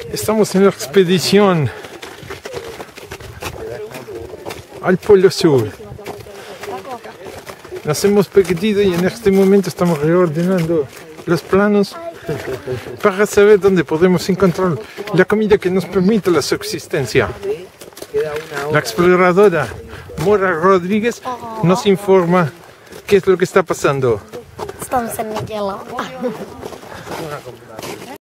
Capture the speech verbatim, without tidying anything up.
Estamos en la expedición al Polo Sur. Nos hemos perdido y en este momento estamos reordenando los planos para saber dónde podemos encontrar la comida que nos permita la subsistencia. La exploradora Mora Rodríguez nos informa qué es lo que está pasando. Estamos en el hielo.